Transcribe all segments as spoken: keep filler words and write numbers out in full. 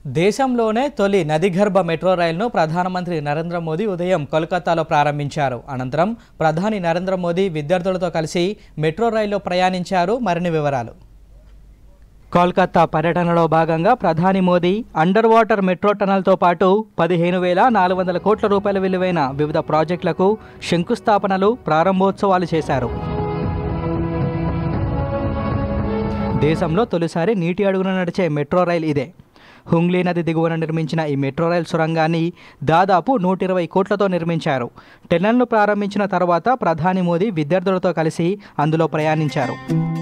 దేశంలోనే తొలి నదిగర్భ మెట్రో రైలును ప్రధానమంత్రి నరేంద్ర మోదీ ఉదయం కోల్కతాలో ప్రారంభించారు. అనంతరం ప్రధాని నరేంద్ర మోదీ విద్యార్థులతో కలిసి మెట్రో రైల్లో ప్రయాణించారు. మరిన్ని వివరాలు. కోల్కతా పర్యటనలో భాగంగా ప్రధాని మోదీ అండర్ వాటర్ మెట్రో టనల్తో పాటు పదిహేను వేల నాలుగు వందల కోట్ల రూపాయల విలువైన వివిధ ప్రాజెక్టులకు శంకుస్థాపనలు, ప్రారంభోత్సవాలు చేశారు. దేశంలో తొలిసారి నీటి అడుగున నడిచే మెట్రో రైల్ ఇదే. హుంగ్లీ నది దిగువన నిర్మించిన ఈ మెట్రో రైల్ సొరంగాన్ని దాదాపు నూట ఇరవై కోట్లతో నిర్మించారు. టెన్నెల్ను ప్రారంభించిన తర్వాత ప్రధాని మోదీ విద్యార్థులతో కలిసి అందులో ప్రయాణించారు.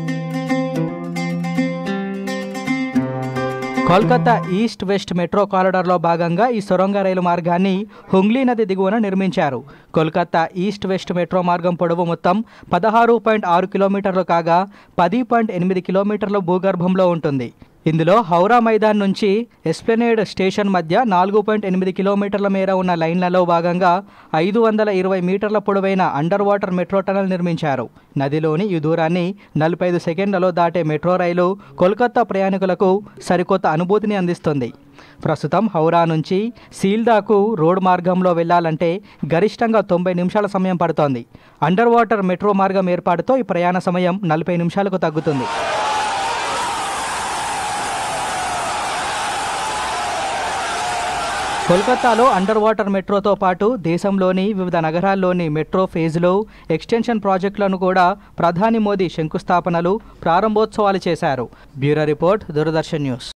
కోల్కతా ఈస్ట్ వెస్ట్ మెట్రో కారిడార్లో భాగంగా ఈ సొరంగ రైలు మార్గాన్ని హుంగ్లీ నది దిగువన నిర్మించారు. కోల్కతా ఈస్ట్ వెస్ట్ మెట్రో మార్గం పొడవు మొత్తం పదహారు పాయింట్ ఆరు కిలోమీటర్లు కాగా పది పాయింట్ ఎనిమిది కిలోమీటర్ల భూగర్భంలో ఉంటుంది. ఇందులో హౌరా మైదాన్ నుంచి ఎస్ప్లనేడ్ స్టేషన్ మధ్య నాలుగు పాయింట్ ఎనిమిది కిలోమీటర్ల మేర ఉన్న లైన్లలో భాగంగా ఐదు వందల ఇరవై మీటర్ల పొడవైన అండర్ వాటర్ మెట్రో టనల్ నిర్మించారు. నదిలోని ఈ దూరాన్ని నలభై ఐదు సెకండ్లలో దాటే మెట్రో రైలు కోల్కతా ప్రయాణికులకు సరికొత్త అనుభూతిని అందిస్తుంది. ప్రస్తుతం హౌరా నుంచి సీల్దాకు రోడ్ మార్గంలో వెళ్లాలంటే గరిష్టంగా తొంభై నిమిషాల సమయం పడుతోంది. అండర్ వాటర్ మెట్రో మార్గం ఏర్పాటుతో ఈ ప్రయాణ సమయం నలభై నిమిషాలకు తగ్గుతుంది. కోల్కతాలో అండర్ వాటర్ మెట్రోతో పాటు దేశంలోని వివిధ నగరాల్లోని మెట్రో ఫేజ్లు, ఎక్స్టెన్షన్ ప్రాజెక్టులను కూడా ప్రధాని మోదీ శంకుస్థాపనలు, ప్రారంభోత్సవాలు చేశారు. Bureau report, Doordarshan news.